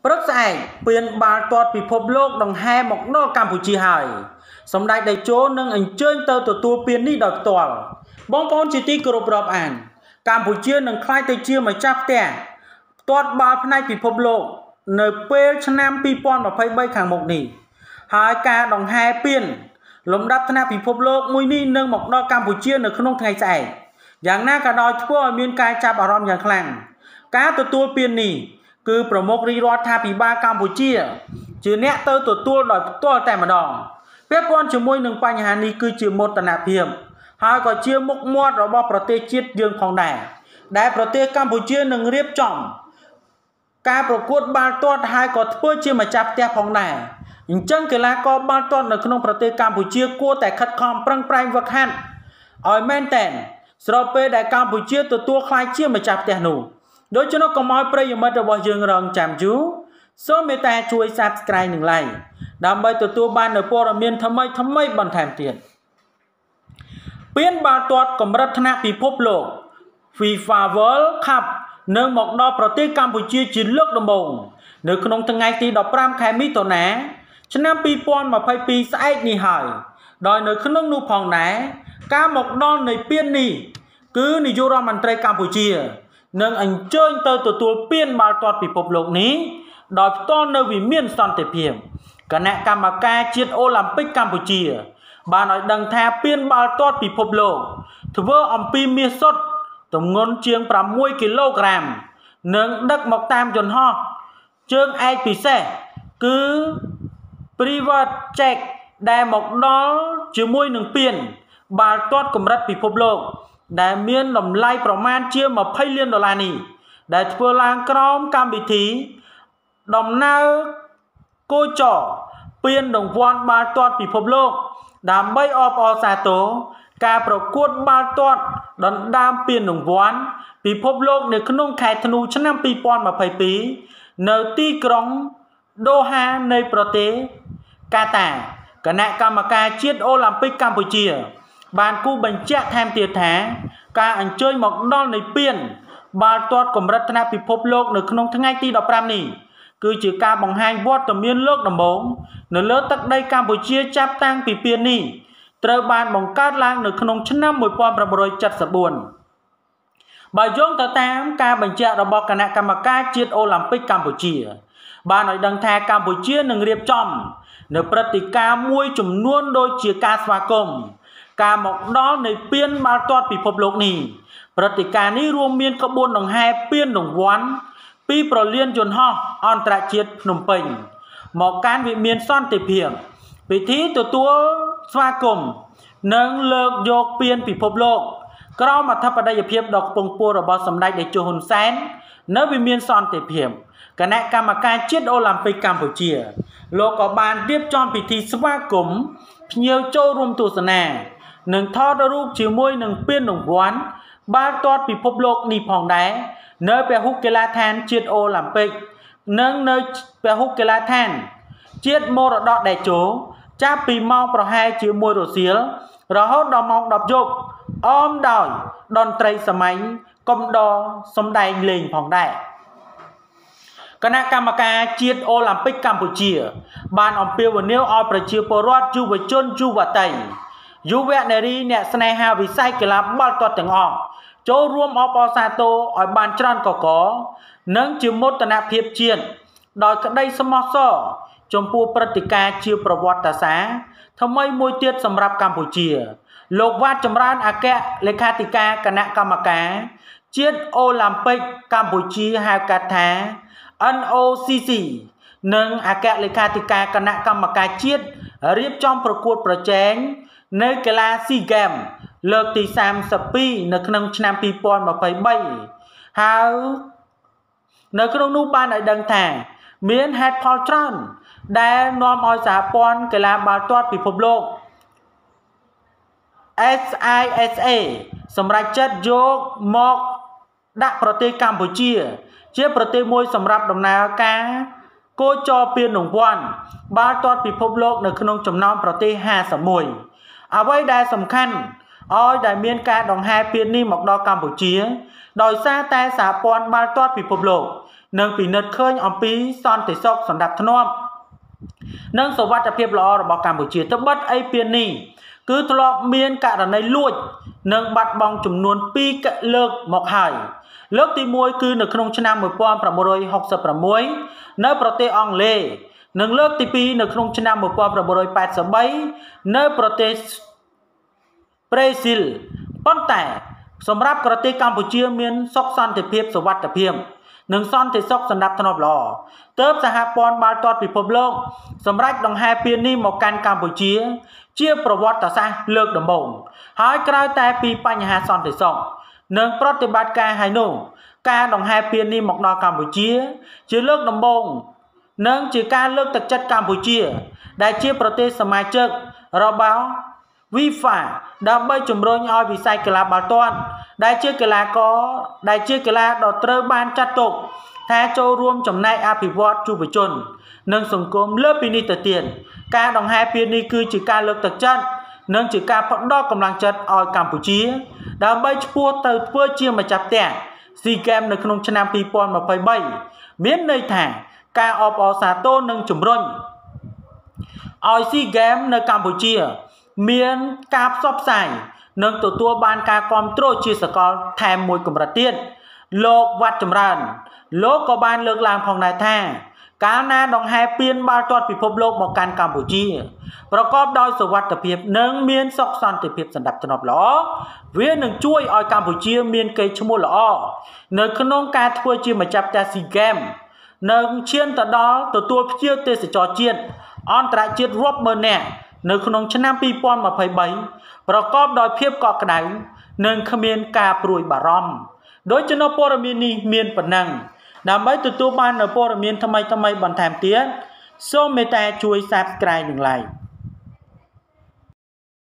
ព្រឹកស្អែកពៀនបាល់ទាត់ពិភពលោកដង្ហែមកដល់កម្ពុជាហើយសម្ដេចតេជោនឹងអញ្ជើញទៅទទួលពាននេះដោយផ្ទាល់បងប្អូនជាទីគោរពរាប់អានកម្ពុជានឹងក្លាយទៅជាម្ចាស់ផ្ទះទាត់បាល់ផ្នែកពិភពលោកនៅពេលឆ្នាំ2023ខាងមុខនេះហើយការដង្ហែពានលំដាប់ថ្នាក់ពិភពលោកមួយនេះនឹងមកដល់កម្ពុជានៅក្នុងថ្ងៃស្អែកយ៉ាងណាក៏ដោយធ្វើឲ្យមានការចាប់អារម្មណ៍យ៉ាងខ្លាំងការទទួលពាននេះគឺប្រមុខរាជរដ្ឋាភិបាលកម្ពុជាជាអ្នកទៅទទួលដោយផ្ទាល់តែម្ដងពាក់ព័ន្ធជាមួយនឹងបញ្ហានេះគឺជាមោទនភាពហើយក៏ជាមុខមាត់របស់ប្រទេសជាតិយើងផងដែរដែលប្រទេសកម្ពុជានឹងរៀបចំការប្រកួតបាល់ទាត់ហើយក៏ធ្វើជាម្ចាស់ផ្ទះផងដែរអញ្ចឹងកីឡាករបាល់ទាត់នៅក្នុងប្រទេសកម្ពុជាគួរតែខិតខំប្រឹងប្រែងហ្វឹកហាត់ឲ្យមែនតែនស្របពេលដែលកម្ពុជាទទួលខ្លាយជាម្ចាស់ផ្ទះនោះដូច្នោះកុំឲ្យប្រិយមិត្តរបស់យើងរងចាំយូរសូមមេត្តាជួយ Subscribe និង Like ដើម្បីទទួលបាននូវព័ត៌មានថ្មីបន្ថែមទៀតពានបាល់ទាត់កម្រិតថ្នាក់ពិភពលោក FIFA World Cup នឹងមកដល់ប្រទេសកម្ពុជាជាលើកដំបូងនៅក្នុងថ្ងៃទី15ខែមិថុនាឆ្នាំ2022ស្អែកនេះហើយដោយនៅក្នុងនោះផងដែរការមកដល់នៃពាននេះគឺនាយករដ្ឋមន្ត្រីកម្ពុជានឹងអញ្ជើញទៅទទួលពានបាល់ទាត់ពិភពលោកនេះដោយផ្ទាល់នៅវិមានសន្តិភាពគណៈកម្មការជាតិអូឡ িম্প ិកកម្ពុជាបានឲ្យដឹងថាពានបាល់ទាត់ពិភពលោកធ្វើអំពីមាសសុទ្ធទម្ងន់ជាង6គីឡូក្រាមនិងដឹកមកតាមយន្តហោះជើងឯកពិសេសគឺ Private Jet ដែលមកដល់ជាមួយនឹងពានបាល់ទាត់កម្រិតពិភពលោកដែលមានតម្លៃប្រមាណជា$20 លាននេះដែលធ្វើឡើងក្រោមកម្មវិធីដំណើរគោចរពានរង្វាន់បាល់ទាត់ពិភពលោកដើម្បីអបអរសាទរការប្រកួតបាល់ទាត់ដណ្ដើមពានរង្វាន់ពិភពលោកនៅក្នុងខែធ្នូឆ្នាំ2022នៅទីក្រុងដូហានៃប្រទេសកាតាគណៈកម្មការជាតិអូឡ িম্প ិកកម្ពុជាបានគូបញ្ជាក់ថែមទៀតថាការអញ្ជើញមកដល់នៃពានបាល់ទាត់កម្រិតថ្នាក់ពិភពលោកនៅក្នុងថ្ងៃទី15នេះគឺជាការបង្ហាញវត្តមានលើកដំបូងនៅលើទឹកដីកម្ពុជាចាប់តាំងពីពាននេះត្រូវបានបង្កើតឡើងនៅក្នុងឆ្នាំ1974បើយោងទៅតាមការបញ្ជាក់របស់គណៈកម្មការជាតិអូឡ িম্প ិកកម្ពុជាបានឲ្យដឹងថាកម្ពុជានឹងរៀបចំនៅព្រឹត្តិការណ៍មួយចំនួនដូចជាការស្វាគមន៍ការមកដល់នៃពានបាល់ទាត់ពិភពលោកនេះព្រឹត្តិការណ៍នេះរួមមានក្បួនដង្ហែពានរង្វាន់ពីប្រលានយន្តហោះអន្តរជាតិភ្នំពេញមកកាន់វិមានសន្តិភាពពិធីទទួលស្វាគមន៍និងលើកយកពានពិភពលោកក្រោមអធិបតេយ្យភាពដ៏ខ្ពង់ខ្ពស់របស់សម្ដេចតេជោហ៊ុនសែននៅវិមានសន្តិភាពគណៈកម្មការជាតិអូឡ িম্প ិកកម្ពុជាលោកក៏បានរៀបចំពិធីស្វាគមន៍ភ្ញៀវចូលរួមទស្សនានិងថតរូបជាមួយនឹងពានរង្វាន់បាល់ទាត់ពិភពលោកនេះផងដែរនៅពហុកីឡដ្ឋានជាតិអូឡ িম্প ិកនិងនៅពហុកីឡដ្ឋានជាតិមរតកតេជោចាប់ពីម៉ោងប្រហែលជា1រសៀលរហូតដល់ម៉ោង10យប់អមដោយតន្ត្រីសម័យកំដរសម្ដែងលេងផងដែរគណៈកម្មការជាតិអូឡ িম্প ិកកម្ពុជាបានអំពាវនាវឲ្យប្រជាពលរដ្ឋយុវជនយុវតីយុវនារីអ្នកស្នេហាវិស័យកីឡាបាល់ទាត់ទាំងអស់ចូលរួមអបអរសាទរឲ្យបានច្រើនកកនិងជាមោទនភាពជាតិដោយក្តីស្មោះសរចំពោះព្រឹត្តិការណ៍ជាប្រវត្តិសាស្ត្រថ្មីមួយទៀតសម្រាប់កម្ពុជាលោកវ៉ាត់ចម្រើនអគ្គលេខាធិការគណៈកម្មការជាតិអូឡ িম্প ិកកម្ពុជាហៅកាត់ថា NOCC និងអគ្គលេខាធិការគណៈកម្មការជាតិរៀបចំប្រកួតប្រជែងនៅកីឡា SEA Games លើកទី32នៅក្នុងឆ្នាំ2023ហើយនៅក្នុងនោះបានឲ្យដឹងថាមានហេតុផលច្រើនដែលនាំឲ្យសហព័ន្ធកីឡាបាល់ទាត់ពិភពលោក SISA សម្រាប់ចាត់យកមកដាក់ប្រទេសកម្ពុជាជាប្រទេសមួយសម្រាប់ដំណើរការគោចរពានរង្វាន់បាល់ទាត់ពិភពលោកនៅក្នុងចំណោមប្រទេស51អ្វីដែលសំខាន់ឲ្យដែលមានការដង្ហែពាននេះមកដល់កម្ពុជាដោយសារតែសហព័ន្ធបាល់ទាត់ពិភពលោកនឹងពិនិត្យឃើញអំពីសន្តិសុខសណ្ដាប់ធ្នាប់និងសុវត្ថិភាពល្អរបស់កម្ពុជាត្បិតអីពាននេះគឺធ្លាប់មានករណីលួចនិងបាត់បង់ចំនួន2លើកមកហើយលើកទី1គឺនៅក្នុងឆ្នាំ1966នៅប្រទេសអង់គ្លេសនិងលើកទី2នៅក្នុងឆ្នាំ1983នៅប្រទេសប្រេស៊ីលប៉ុន្តែសម្រាប់ប្រទេសកម្ពុជាមានសុខសន្តិភាពសុវត្ថិភាពនិងសន្តិសុខសណ្ដាប់ធ្នាប់ល្អទើបសហព័ន្ធបាល់ទាត់ពិភពលោកសម្រាប់ដង្ហែពាននេះមកកាន់កម្ពុជាជាប្រវត្តិសាស្ត្រលើកដំបូងហើយក្រោយតែពីបញ្ហាសន្តិសុខនិងប្រតិបត្តិការហើយនោះការដង្ហែពាននេះមកដល់កម្ពុជាជាលើកដំបូងនិងជាការលើកទឹកចិត្តកម្ពុជាដែលជាប្រទេសសមាជិករបស់ FIFA ដើម្បីជំរុញឲ្យវិស័យកីឡាបាល់ទាត់ដែលជាកីឡាដ៏ត្រូវបានចាត់ទុកថាចូលរួមចំណែកអភិវឌ្ឍយុវជននិងសង្គមលើពីនេះទៅទៀតការដង្ហែពាននេះគឺជាការលើកទឹកចិត្តនិងជាការផ្ដល់កម្លាំងចិត្តឲ្យកម្ពុជាដើម្បីឆ្ពោះទៅធ្វើជាម្ចាស់ផ្ទះ SEA Games នៅក្នុងឆ្នាំ2023មានន័យថាការអបអរសាទរនិងជំរុញឲ្យ SEA Games នៅកម្ពុជាមានការផ្សព្វផ្សាយនិងទទួលបានការគាំទ្រជាសកលថែមមួយកម្រិតទៀតលោកវត្តចម្រើនលោកក៏បានលើកឡើងផងដែរថាកាលណាដង្ហែពានបាល់ទាត់ពិភពលោកមកកាន់កម្ពុជាប្រកបដោយសុវត្ថិភាពនិងមានសុខសន្តិភាពសណ្ដាប់ធ្នាប់ល្អវានឹងជួយឲ្យកម្ពុជាមានកេរ្តិ៍ឈ្មោះល្អនៅក្នុងការធ្វើជាម្ចាស់ផ្ទះ SEA Games និងឈានទៅដល់ទទួលភ្ញៀវទេសចរជាតិអន្តរជាតិរាប់ម៉ឺននាក់នៅក្នុងឆ្នាំ2023ប្រកបដោយភាពកក់ក្ដៅនិងគ្មានការព្រួយបារម្ភដោយចំណុចព័ត៌មាននេះមានប៉ុណ្ណឹងដើម្បីទទួលបាននូវព័ត៌មានថ្មីបន្ថែមទៀតសូមមេត្តាជួយ Subscribe និង Like